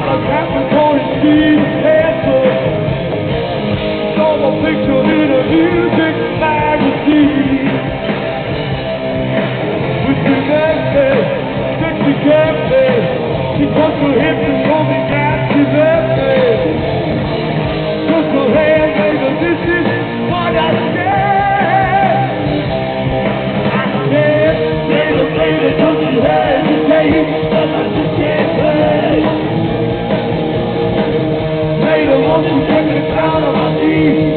a Capricorn and she's a Cancer. Saw my picture in a music magazine. With the nasty, sexy cafe. She touched her hips and told me that she's empty. Took her hand, baby, this is what I said. I said, baby, baby, don't you hesitate, 'cause I just can't wait. Later, won't you take me down on my knees?